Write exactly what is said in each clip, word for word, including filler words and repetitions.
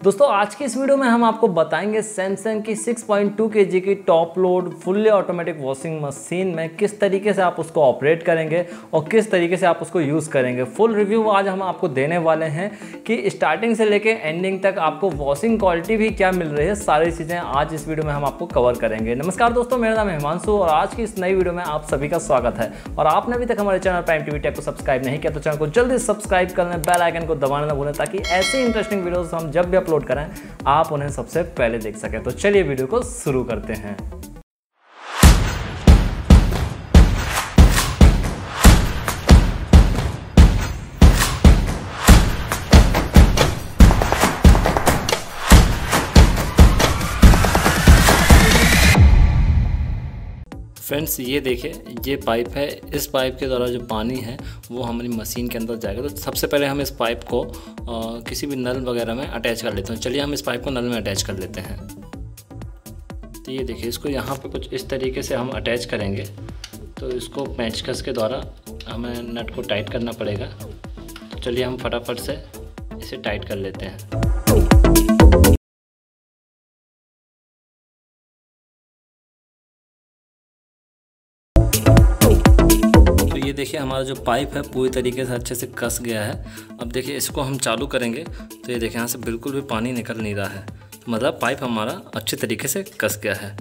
दोस्तों आज की इस वीडियो में हम आपको बताएंगे सैमसंग की सिक्स पॉइंट टू केजी की top load fully automatic washing machine में किस तरीके से आप उसको ऑपरेट करेंगे और किस तरीके से आप उसको यूज़ करेंगे। फुल रिव्यू आज हम आपको देने वाले हैं कि स्टार्टिंग से लेके एंडिंग तक आपको वॉशिंग क्वालिटी भी क्या मिल रही है, सारी चीज़ें आज इस वीडियो में हम आपको कवर करेंगे। नमस्कार दोस्तों, मेरा नाम है हिमांशु और आज की इस नई वीडियो में आप सभी का स्वागत है। और आपने अभी तक हमारे चैनल प्राइम टीवी टेक को सब्सक्राइब नहीं किया तो चैनल को जल्दी सब्सक्राइब कर लें, बेल आइकन को दबाना ना भूलें ताकि ऐसे इंटरेस्टिंग वीडियोस हम जब भी अपलोड करें आप उन्हें सबसे पहले देख सकें। तो चलिए वीडियो को शुरू करते हैं। फ्रेंड्स ये देखिए, ये पाइप है। इस पाइप के द्वारा जो पानी है वो हमारी मशीन के अंदर जाएगा। तो सबसे पहले हम इस पाइप को आ, किसी भी नल वगैरह में अटैच कर लेते हैं। चलिए हम इस पाइप को नल में अटैच कर लेते हैं। तो ये देखिए, इसको यहाँ पे कुछ इस तरीके से हम अटैच करेंगे। तो इसको पेंचकस के द्वारा हमें नट को टाइट करना पड़ेगा। तो चलिए हम फटाफट से इसे टाइट कर लेते हैं। ये देखिए, हमारा जो पाइप है पूरी तरीके से अच्छे से कस गया है। अब देखिए इसको हम चालू करेंगे तो ये देखिए यहाँ से बिल्कुल भी पानी निकल नहीं रहा है, मतलब पाइप हमारा अच्छे तरीके से कस गया है।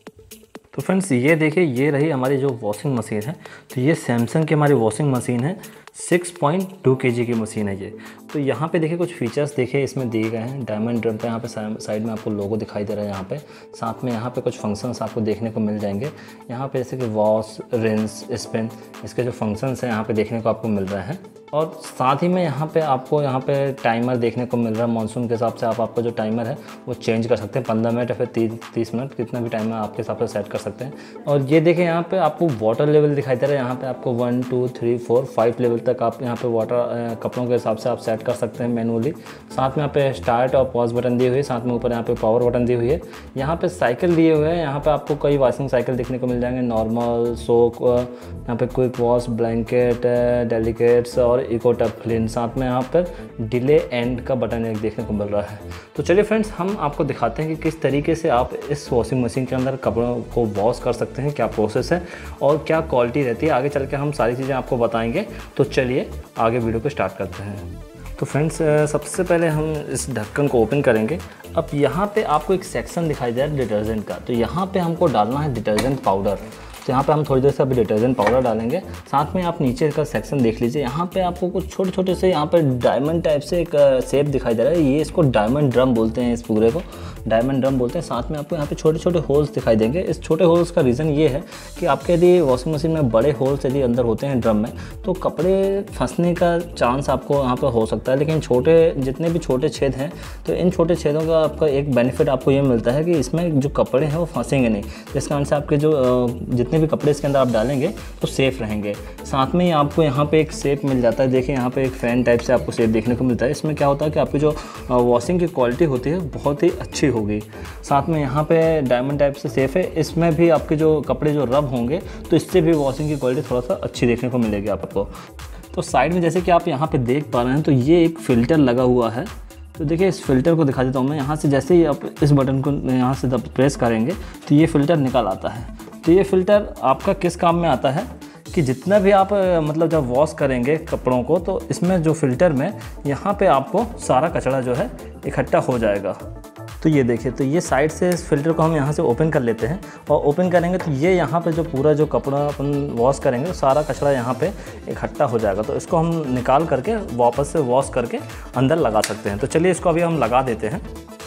तो फ्रेंड्स ये देखिए, ये रही हमारी जो वॉशिंग मशीन है। तो ये सैमसंग की हमारी वॉशिंग मशीन है, सिक्स पॉइंट टू केजी की मशीन है ये। तो यहाँ पे देखिए कुछ फीचर्स देखिए इसमें दिए गए हैं। डायमंड ड्रम पे यहाँ पे साइड में आपको लोगो दिखाई दे रहा है यहाँ पे। साथ में यहाँ पे कुछ फंक्शंस आपको देखने को मिल जाएंगे यहाँ पे, जैसे कि वॉश, रिंस, स्पिन, इसके जो फंक्शंस हैं यहाँ पे देखने को आपको मिल रहे हैं। और साथ ही में यहाँ पे आपको यहाँ पे टाइमर देखने को मिल रहा है। मानसून के हिसाब से आप आपका जो टाइमर है वो चेंज कर सकते हैं, पंद्रह मिनट या फिर तीस तीस मिनट, कितना भी टाइमर आपके हिसाब से सेट कर सकते हैं। और ये देखिए यहाँ पे आपको वाटर लेवल दिखाई दे रहा है। यहाँ पे आपको one two three four five level तक आप यहाँ पे वाटर कपड़ों के हिसाब से आप सेट कर सकते हैं मैनुअली। साथ में यहाँ पे स्टार्ट और पॉज बटन दिए हुए हैं, साथ में ऊपर यहाँ पे पावर बटन दी हुई है। यहाँ पे साइकिल दिए हुए हैं। यहाँ पे आपको कई वॉशिंग साइकिल देखने को मिल जाएंगे, नॉर्मल, सोक, यहाँ पे क्विक वॉश, ब्लैंकेट, डेलिकेट्स और इको टफ क्लीन। साथ में यहाँ पर डिले एंड का बटन एक देखने को मिल रहा है। तो चलिए फ्रेंड्स, हम आपको दिखाते हैं कि किस तरीके से आप इस वॉशिंग मशीन के अंदर कपड़ों को वॉश कर सकते हैं, क्या प्रोसेस है और क्या क्वालिटी रहती है। आगे चल के हम सारी चीज़ें आपको बताएंगे। तो चलिए आगे वीडियो को स्टार्ट करते हैं। तो फ्रेंड्स सबसे पहले हम इस ढक्कन को ओपन करेंगे। अब यहाँ पे आपको एक सेक्शन दिखाई दे रहा है डिटर्जेंट का। तो यहाँ पे हमको डालना है डिटर्जेंट पाउडर। तो यहाँ पे हम थोड़ी देर से अभी डिटर्जेंट पाउडर डालेंगे। साथ में आप नीचे का सेक्शन देख लीजिए, यहाँ पे आपको कुछ छोटे छोटे से यहाँ पे डायमंड टाइप से एक शेप दिखाई दे रहा है। ये इसको डायमंड ड्रम बोलते हैं, इस पूरे को डायमंड ड्रम बोलते हैं। साथ में आपको यहाँ पे छोटे छोटे होल्स दिखाई देंगे। इस छोटे होल्स का रीज़न ये है कि आपके यदि वॉशिंग मशीन में बड़े होल्स यदि अंदर होते हैं ड्रम में तो कपड़े फंसने का चांस आपको यहाँ पर हो सकता है। लेकिन छोटे जितने भी छोटे छेद हैं तो इन छोटे छेदों का आपका एक बेनिफिट आपको ये मिलता है कि इसमें जो कपड़े हैं वो फंसेंगे नहीं, जिस कारण से आपके जो जितने भी कपड़े इसके अंदर आप डालेंगे तो सेफ़ रहेंगे। साथ में ही आपको यहाँ पे एक शेप मिल जाता है। देखिए यहाँ पे एक फैन टाइप से आपको शेप देखने को मिलता है। इसमें क्या होता है कि आपकी जो वॉशिंग की क्वालिटी होती है बहुत ही अच्छी होगी। साथ में यहाँ पे डायमंड टाइप से शेप है, इसमें भी आपके जो कपड़े जो रब होंगे तो इससे भी वॉशिंग की क्वालिटी थोड़ा सा अच्छी देखने को मिलेगी आपको। तो साइड में जैसे कि आप यहाँ पे देख पा रहे हैं तो ये एक फ़िल्टर लगा हुआ है। तो देखिए इस फ़िल्टर को दिखा देता हूँ मैं। यहाँ से जैसे ही आप इस बटन को यहाँ से जब प्रेस करेंगे तो ये फ़िल्टर निकल आता है। तो ये फ़िल्टर आपका किस काम में आता है कि जितना भी आप मतलब जब वॉश करेंगे कपड़ों को तो इसमें जो फ़िल्टर में यहाँ पे आपको सारा कचरा जो है इकट्ठा हो जाएगा। तो ये देखिए, तो ये साइड से इस फ़िल्टर को हम यहाँ से ओपन कर लेते हैं और ओपन करेंगे तो ये यहाँ पे जो पूरा जो कपड़ा अपन वॉश करेंगे तो सारा कचरा यहाँ पे इकट्ठा हो जाएगा। तो इसको हम निकाल करके वापस से वॉश करके अंदर लगा सकते हैं। तो चलिए इसको अभी हम लगा देते हैं।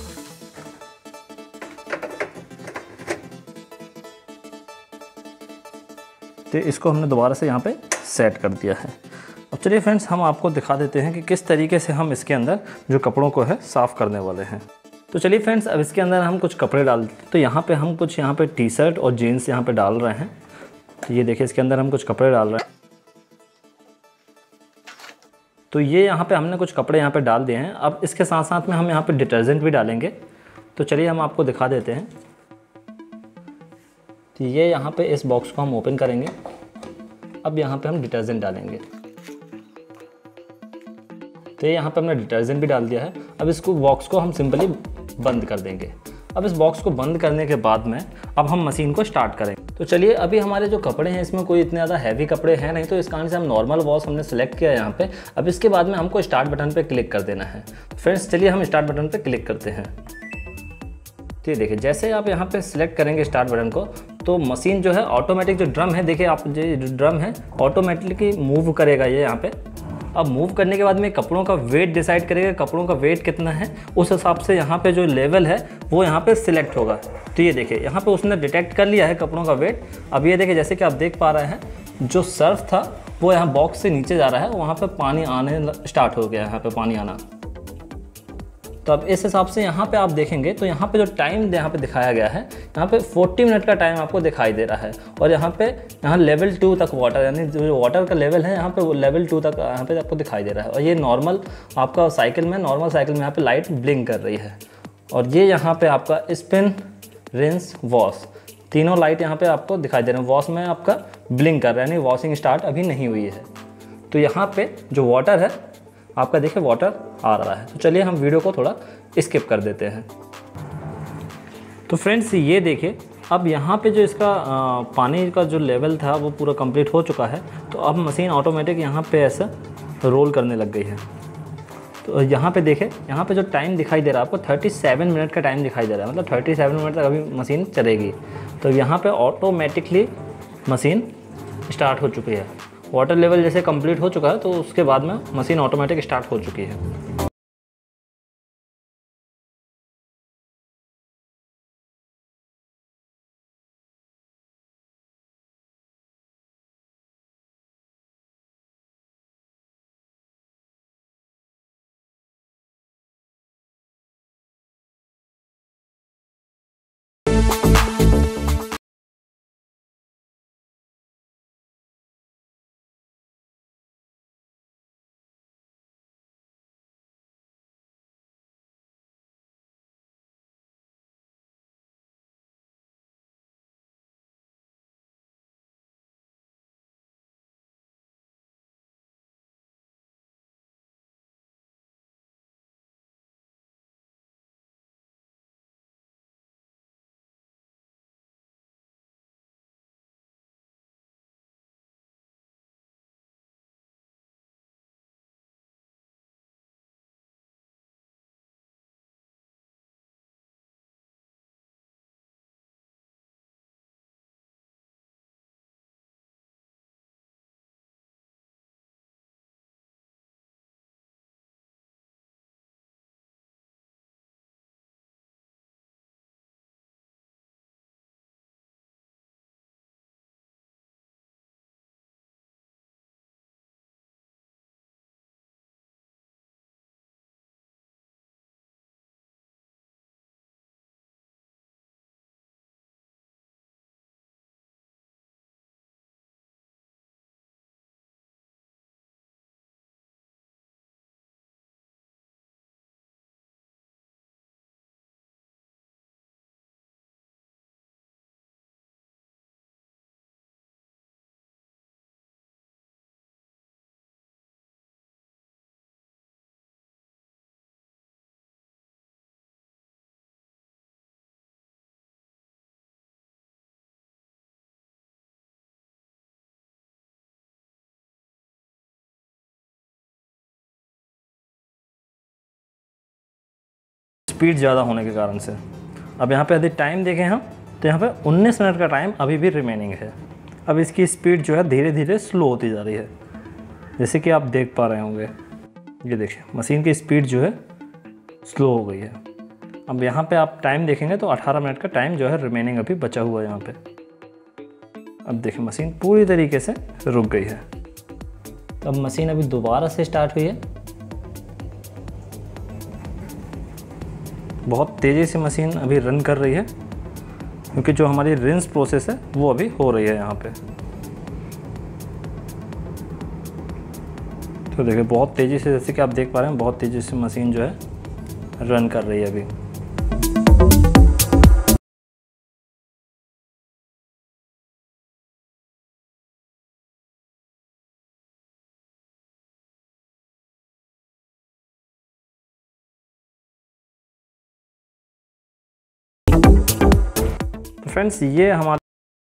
तो इसको हमने दोबारा से यहाँ पे सेट कर दिया है। अब चलिए फ्रेंड्स, हम आपको दिखा देते हैं कि किस तरीके से हम इसके अंदर जो कपड़ों को है साफ़ करने वाले हैं। तो चलिए फ्रेंड्स, अब इसके अंदर हम कुछ कपड़े डाल देते हैं। तो यहाँ पे हम कुछ यहाँ पे टी शर्ट और जीन्स यहाँ पे डाल रहे हैं। तो ये देखिए इसके अंदर हम कुछ कपड़े डाल रहे हैं। तो ये यहाँ पे हमने कुछ कपड़े यहाँ पे डाल दिए हैं। अब इसके साथ साथ में हम यहाँ पे डिटर्जेंट भी डालेंगे। तो चलिए हम आपको दिखा देते हैं। तो ये यहाँ पे इस बॉक्स को हम ओपन करेंगे। अब यहाँ पे हम डिटर्जेंट डालेंगे। तो यहाँ पे हमने डिटर्जेंट भी डाल दिया है। अब इसको बॉक्स को हम सिंपली बंद कर देंगे। अब इस बॉक्स को बंद करने के बाद में अब हम मशीन को स्टार्ट करेंगे। तो चलिए, अभी हमारे जो कपड़े हैं इसमें कोई इतने ज़्यादा हैवी कपड़े हैं नहीं, तो इस कारण से हम नॉर्मल वॉश हमने सेलेक्ट किया यहाँ पे। अब इसके बाद में हमको स्टार्ट बटन पे क्लिक कर देना है। फ्रेंड्स चलिए हम स्टार्ट बटन पे क्लिक करते हैं। तो ये देखिए, जैसे आप यहाँ पे सिलेक्ट करेंगे स्टार्ट बटन को, तो मशीन जो है ऑटोमेटिक जो ड्रम है, देखिए आप जो ड्रम है ऑटोमेटिकली मूव करेगा ये यहाँ पे। अब मूव करने के बाद में कपड़ों का वेट डिसाइड करेगा, कपड़ों का वेट कितना है, उस हिसाब से यहाँ पे जो लेवल है वो यहाँ पे सिलेक्ट होगा। तो ये देखिए यहाँ पे उसने डिटेक्ट कर लिया है कपड़ों का वेट। अब ये देखिए, जैसे कि आप देख पा रहे हैं, जो सर्फ था वो यहाँ बॉक्स से नीचे जा रहा है, वहाँ पे पानी आने स्टार्ट हो गया है, यहाँ पे पानी आना। तो अब इस हिसाब से यहाँ पे आप देखेंगे तो यहाँ पे जो टाइम यहाँ पे दिखाया गया है, यहाँ पे चालीस मिनट का टाइम आपको दिखाई दे रहा है। और यहाँ पे यहाँ लेवल टू तक वाटर, यानी जो वाटर का लेवल है यहाँ पे वो लेवल टू तक यहाँ पे आपको दिखाई दे रहा है। और ये नॉर्मल आपका साइकिल में, नॉर्मल साइकिल में यहाँ पे लाइट ब्लिंक कर रही है। और ये यहाँ पे आपका स्पिन, रिंस, वॉश, तीनों लाइट यहाँ पे आपको दिखाई दे रहे हैं। वॉश में आपका ब्लिंक कर रहा है, यानी वॉशिंग स्टार्ट अभी नहीं हुई है। तो यहाँ पे जो वाटर है आपका, देखिए वाटर आ रहा है। तो चलिए हम वीडियो को थोड़ा स्किप कर देते हैं। तो फ्रेंड्स ये देखिए, अब यहाँ पे जो इसका आ, पानी का जो लेवल था वो पूरा कंप्लीट हो चुका है। तो अब मशीन ऑटोमेटिक यहाँ पे ऐसा रोल करने लग गई है। तो यहाँ पे देखें, यहाँ पे जो टाइम दिखाई दे रहा है आपको सैंतीस मिनट का टाइम दिखाई दे रहा है, मतलब सैंतीस मिनट तक अभी मशीन चलेगी। तो यहाँ पे ऑटोमेटिकली मशीन स्टार्ट हो चुकी है। वाटर लेवल जैसे कंप्लीट हो चुका है तो उसके बाद में मशीन ऑटोमेटिक स्टार्ट हो चुकी है। स्पीड ज़्यादा होने के कारण से अब यहाँ पे यदि टाइम देखें हम, तो यहाँ पे उन्नीस मिनट का टाइम अभी भी रिमेनिंग है। अब इसकी स्पीड जो है धीरे धीरे स्लो होती जा रही है, जैसे कि आप देख पा रहे होंगे। ये देखिए मशीन की स्पीड जो है स्लो हो गई है। अब यहाँ पे आप टाइम देखेंगे तो अठारह मिनट का टाइम जो है रिमेनिंग अभी बचा हुआ है यहाँ पे। अब देखिए मशीन पूरी तरीके से रुक गई है। अब मशीन अभी दोबारा से स्टार्ट हुई है। बहुत तेज़ी से मशीन अभी रन कर रही है, क्योंकि जो हमारी रिंस प्रोसेस है वो अभी हो रही है यहाँ पे। तो देखिए बहुत तेज़ी से, जैसे कि आप देख पा रहे हैं, बहुत तेज़ी से मशीन जो है रन कर रही है अभी। फ्रेंड्स ये हमारा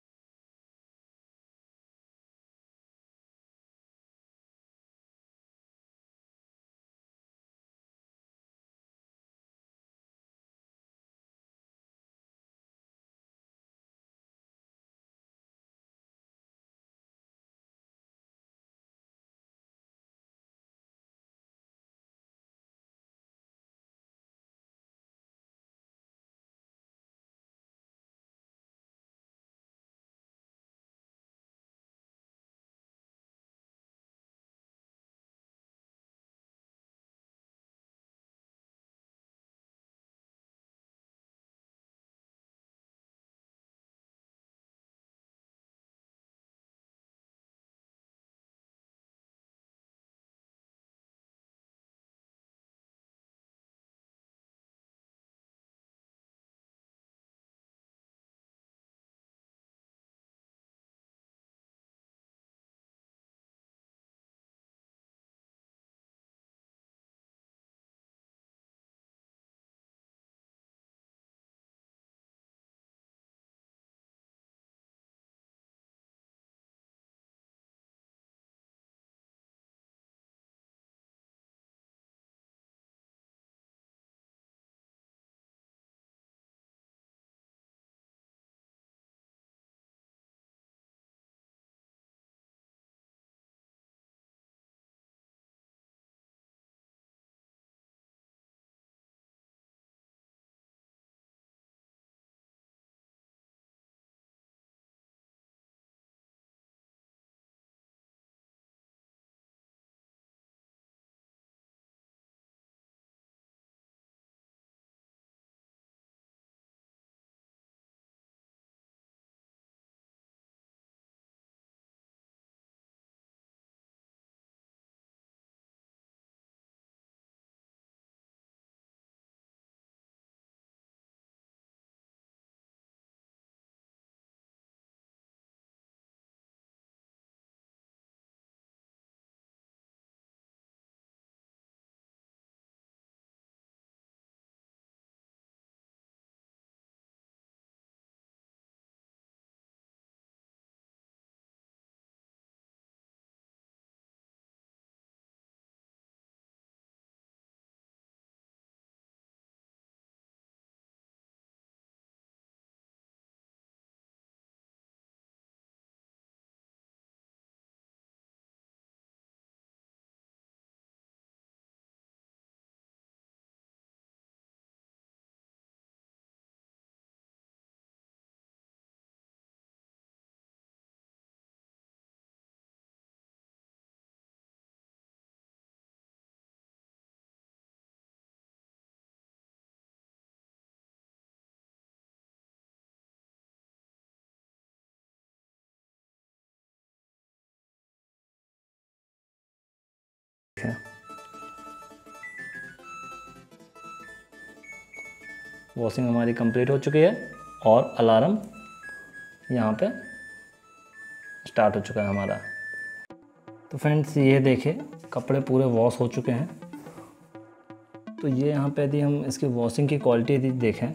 है। वॉशिंग हमारी कंप्लीट हो चुकी है और अलार्म यहाँ पे स्टार्ट हो चुका है हमारा। तो फ्रेंड्स ये देखिए कपड़े पूरे वॉश हो चुके हैं। तो ये यहाँ पे यदि हम इसकी वॉशिंग की क्वालिटी यदि देखें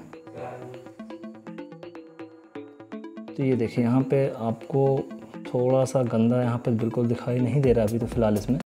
तो ये देखिए यहाँ पे आपको थोड़ा सा गंदा यहाँ पे बिल्कुल दिखाई नहीं दे रहा अभी तो फ़िलहाल इसमें।